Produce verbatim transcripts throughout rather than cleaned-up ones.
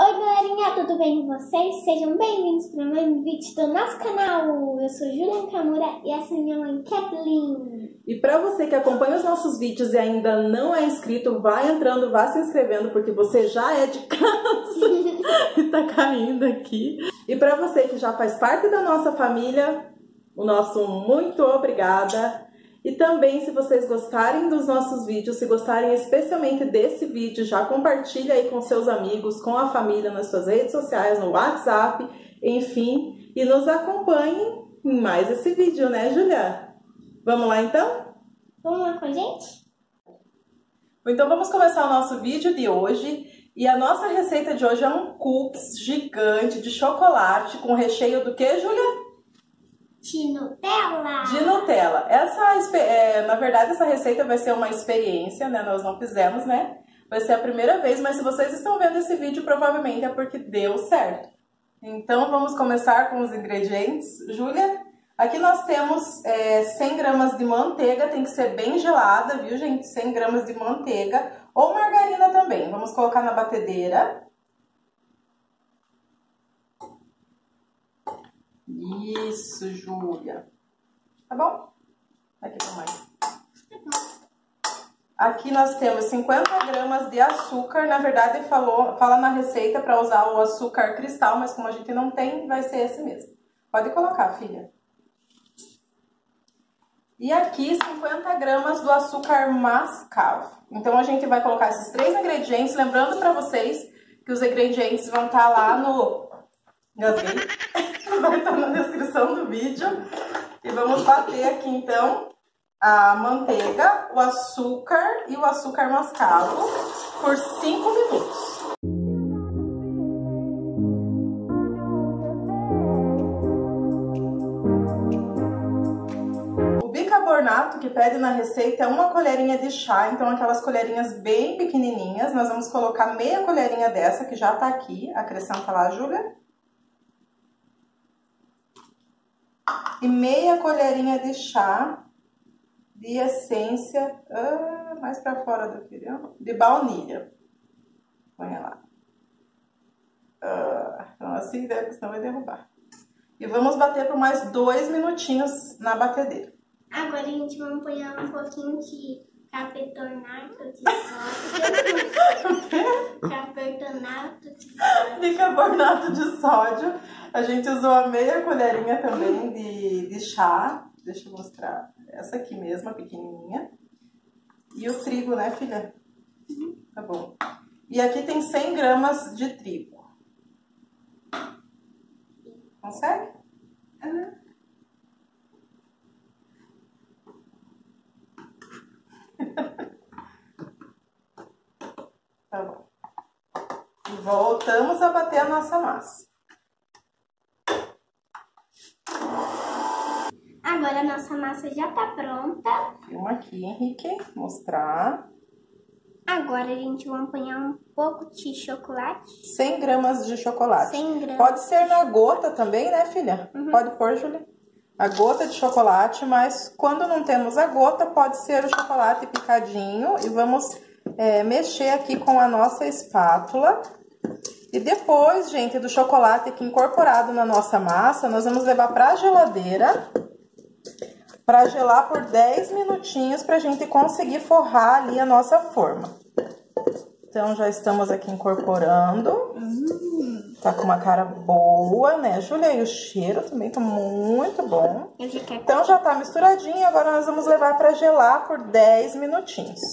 Oi galerinha, tudo bem com vocês? Sejam bem-vindos para mais um vídeo do nosso canal. Eu sou Julian Camura e essa é minha mãe Kathleen. E para você que acompanha os nossos vídeos e ainda não é inscrito, vai entrando, vai se inscrevendo, porque você já é de casa e tá caindo aqui. E para você que já faz parte da nossa família, o nosso muito obrigada. E também, se vocês gostarem dos nossos vídeos, se gostarem especialmente desse vídeo, já compartilha aí com seus amigos, com a família, nas suas redes sociais, no WhatsApp, enfim. E nos acompanhem em mais esse vídeo, né, Julia? Vamos lá, então? Vamos lá com a gente? Então, vamos começar o nosso vídeo de hoje. E a nossa receita de hoje é um cookies gigante de chocolate com recheio do que, Julia? De Nutella! De Nutella. Essa, é, na verdade, essa receita vai ser uma experiência, né? Nós não fizemos, né? Vai ser a primeira vez, mas se vocês estão vendo esse vídeo, provavelmente é porque deu certo. Então, vamos começar com os ingredientes. Júlia, aqui nós temos é, cem gramas de manteiga, tem que ser bem gelada, viu, gente? cem gramas de manteiga ou margarina também. Vamos colocar na batedeira. Isso, Júlia. Tá bom? Aqui, mamãe. Aqui nós temos cinquenta gramas de açúcar. Na verdade, falou, fala na receita para usar o açúcar cristal, mas como a gente não tem, vai ser esse mesmo. Pode colocar, filha. E aqui, cinquenta gramas do açúcar mascavo. Então, a gente vai colocar esses três ingredientes. Lembrando para vocês que os ingredientes vão estar lá no... Gasguei. Vai estar na descrição do vídeo. E vamos bater aqui, então, a manteiga, o açúcar e o açúcar mascavo por cinco minutos. O bicarbonato que pede na receita é uma colherinha de chá, então aquelas colherinhas bem pequenininhas. Nós vamos colocar meia colherinha dessa, que já tá aqui. Acrescenta lá, Júlia. E meia colherinha de chá de essência, ah, mais pra fora do que de baunilha. Põe lá. Ah, então assim, né, senão vai derrubar. E vamos bater por mais dois minutinhos na batedeira. Agora a gente vai pôr um pouquinho de carbonato de sódio. Carbonato de sódio. Bicarbonato de sódio. A gente usou a meia colherinha também de, de chá. Deixa eu mostrar. Essa aqui mesmo, a pequenininha. E o trigo, né, filha? Uhum. Tá bom. E aqui tem cem gramas de trigo. Consegue? Uhum. Tá bom. E voltamos a bater a nossa massa. Agora a nossa massa já tá pronta. Filma aqui, Henrique, mostrar. Agora a gente vai apanhar um pouco de chocolate. cem gramas de chocolate. cem gramas. Pode ser na gota também, né, filha? Uhum. Pode pôr, Júlia. A gota de chocolate, mas quando não temos a gota, pode ser o chocolate picadinho. E vamos é, mexer aqui com a nossa espátula. E depois, gente, do chocolate aqui incorporado na nossa massa, nós vamos levar para a geladeira para gelar por dez minutinhos para a gente conseguir forrar ali a nossa forma. Então, já estamos aqui incorporando. Hum. Tá com uma cara boa, né, Júlia? E o cheiro também tá muito bom. Então, já tá misturadinho. Agora, nós vamos levar para gelar por dez minutinhos.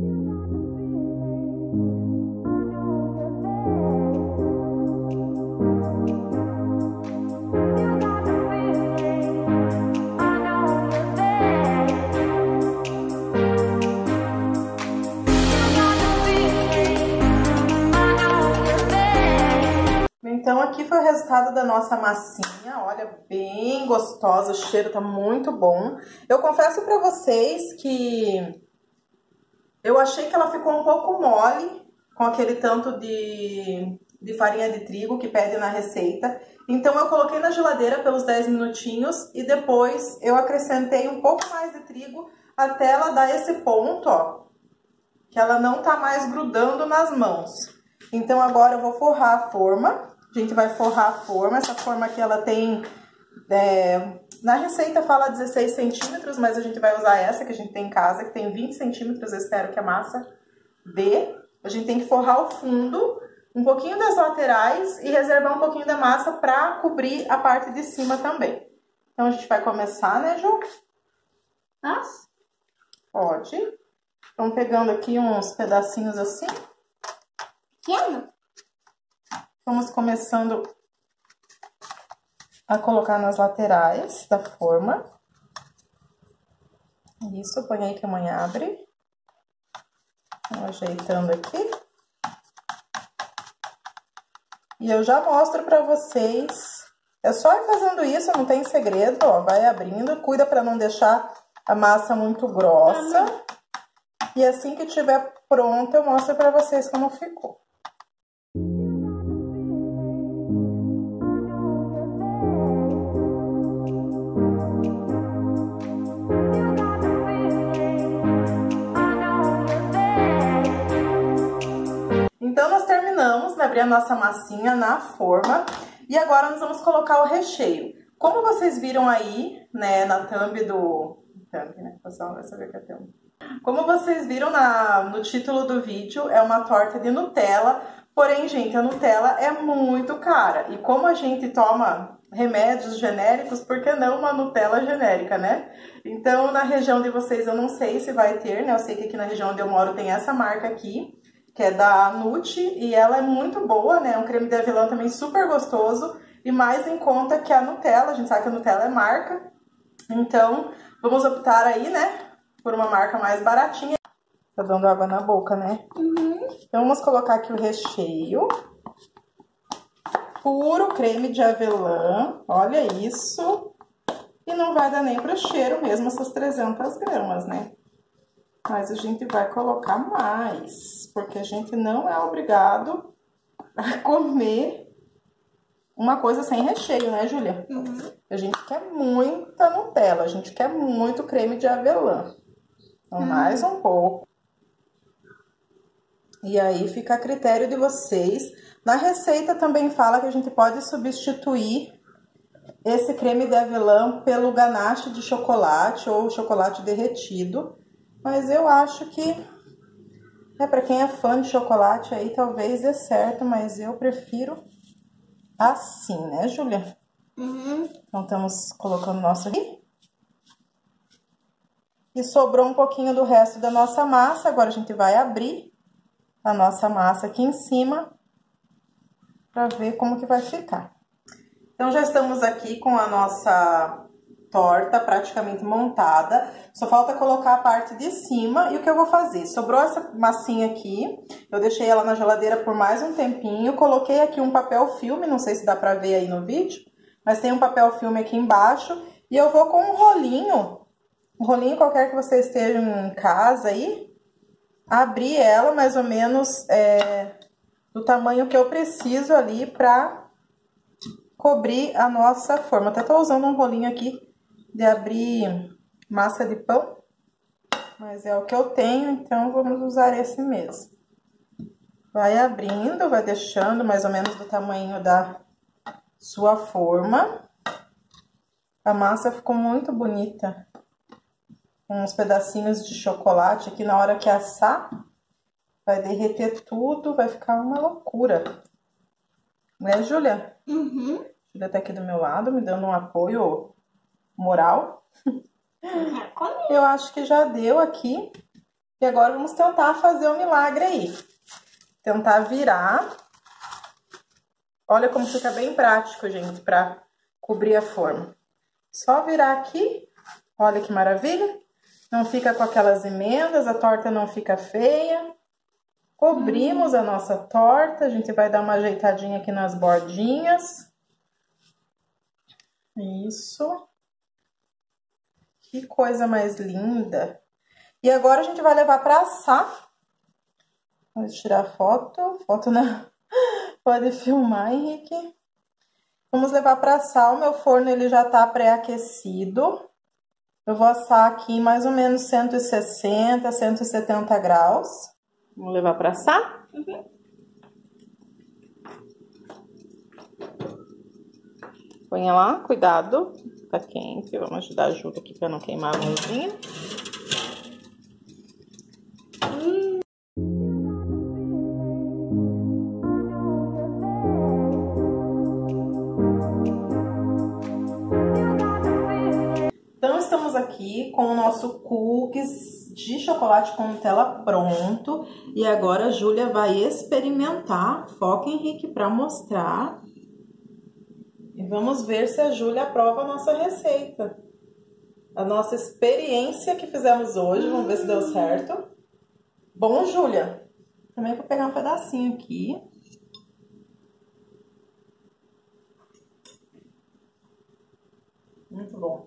Então, aqui foi o resultado da nossa massinha, olha, bem gostosa, o cheiro tá muito bom. Eu confesso pra vocês que eu achei que ela ficou um pouco mole, com aquele tanto de, de farinha de trigo que pede na receita. Então, eu coloquei na geladeira pelos dez minutinhos e depois eu acrescentei um pouco mais de trigo até ela dar esse ponto, ó, que ela não tá mais grudando nas mãos. Então agora eu vou forrar a forma. A gente vai forrar a forma. Essa forma aqui ela tem... É, na receita fala dezesseis centímetros, mas a gente vai usar essa que a gente tem em casa, que tem vinte centímetros. Eu espero que a massa dê. A gente tem que forrar o fundo, um pouquinho das laterais e reservar um pouquinho da massa para cobrir a parte de cima também. Então a gente vai começar, né, Ju? Posso? Pode. Estão pegando aqui uns pedacinhos assim. Pequeno? Vamos começando a colocar nas laterais da forma. Isso, põe aí que a mãe abre. Vou ajeitando aqui. E eu já mostro pra vocês. É só ir fazendo isso, não tem segredo, ó. Vai abrindo, cuida pra não deixar a massa muito grossa. E assim que tiver pronto, eu mostro pra vocês como ficou. Então, nós terminamos de abrir a nossa massinha na forma e agora nós vamos colocar o recheio. Como vocês viram aí, né, na thumb do... Thumb, né? Pessoal vai saber que é thumb. Como vocês viram na, no título do vídeo, é uma torta de Nutella. Porém, gente, a Nutella é muito cara. E como a gente toma remédios genéricos, por que não uma Nutella genérica, né? Então, na região de vocês eu não sei se vai ter, né? Eu sei que aqui na região onde eu moro tem essa marca aqui, que é da Nut, e ela é muito boa, né? É um creme de avelã também super gostoso e mais em conta que a Nutella. A gente sabe que a Nutella é marca, então vamos optar aí, né, por uma marca mais baratinha. Tá dando água na boca, né? Uhum. Então vamos colocar aqui o recheio. Puro creme de avelã, olha isso. E não vai dar nem pro cheiro mesmo essas trezentas gramas, né? Mas a gente vai colocar mais, porque a gente não é obrigado a comer uma coisa sem recheio, né, Júlia? Uhum. A gente quer muita Nutella, a gente quer muito creme de avelã. Então, uhum. mais um pouco. E aí fica a critério de vocês. Na receita também fala que a gente pode substituir esse creme de avelã pelo ganache de chocolate ou chocolate derretido. Mas eu acho que, é para quem é fã de chocolate aí, talvez dê certo, mas eu prefiro assim, né, Júlia? Uhum. Então, estamos colocando o nosso aqui. E sobrou um pouquinho do resto da nossa massa, agora a gente vai abrir a nossa massa aqui em cima, para ver como que vai ficar. Então, já estamos aqui com a nossa torta praticamente montada, só falta colocar a parte de cima. E o que eu vou fazer? Sobrou essa massinha aqui, eu deixei ela na geladeira por mais um tempinho, coloquei aqui um papel filme, não sei se dá pra ver aí no vídeo, mas tem um papel filme aqui embaixo, e eu vou com um rolinho, um rolinho qualquer que você esteja em casa aí, abrir ela mais ou menos é, do tamanho que eu preciso ali pra cobrir a nossa forma. Até tô usando um rolinho aqui de abrir massa de pão, mas é o que eu tenho, então vamos usar esse mesmo. Vai abrindo, vai deixando mais ou menos do tamanho da sua forma. A massa ficou muito bonita, com uns pedacinhos de chocolate aqui. Na hora que assar, vai derreter tudo, vai ficar uma loucura. Né, Júlia? Uhum. Júlia tá aqui do meu lado, me dando um apoio moral. Eu acho que já deu aqui. E agora vamos tentar fazer um milagre aí. Tentar virar. Olha como fica bem prático, gente, pra cobrir a forma. Só virar aqui. Olha que maravilha. Não fica com aquelas emendas, a torta não fica feia. Cobrimos a nossa torta. A gente vai dar uma ajeitadinha aqui nas bordinhas. Isso. Que coisa mais linda. E agora a gente vai levar para assar. Vou tirar foto. Foto não. Pode filmar, Henrique. Vamos levar para assar. O meu forno ele já tá pré-aquecido. Eu vou assar aqui em mais ou menos cento e sessenta, cento e setenta graus. Vamos levar para assar? Uhum. Põe lá, cuidado, tá quente. Vamos ajudar a Júlia aqui pra não queimar a mãozinha. Então, estamos aqui com o nosso cookies de chocolate com Nutella pronto. E agora a Júlia vai experimentar. Foca, Henrique, para mostrar. E vamos ver se a Júlia aprova a nossa receita. A nossa experiência que fizemos hoje. Vamos ver se deu certo. Bom, Júlia, também vou pegar um pedacinho aqui. Muito bom.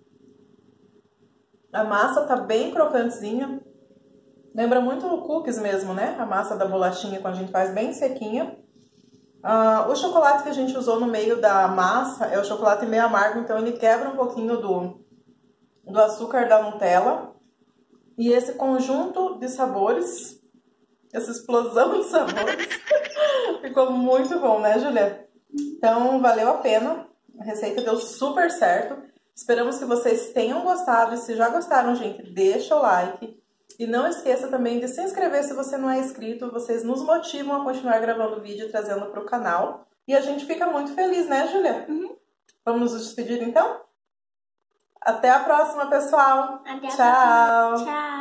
A massa tá bem crocantezinha. Lembra muito o cookies mesmo, né? A massa da bolachinha quando a gente faz bem sequinha. Ah, o chocolate que a gente usou no meio da massa é o chocolate meio amargo, então ele quebra um pouquinho do, do açúcar da Nutella. E esse conjunto de sabores, essa explosão de sabores, ficou muito bom, né, Julia? Então, valeu a pena. A receita deu super certo. Esperamos que vocês tenham gostado. E se já gostaram, gente, deixa o like. E não esqueça também de se inscrever se você não é inscrito. Vocês nos motivam a continuar gravando vídeo e trazendo para o canal. E a gente fica muito feliz, né, Júlia? Uhum. Vamos nos despedir, então? Até a próxima, pessoal. Até a Tchau. próxima. Tchau.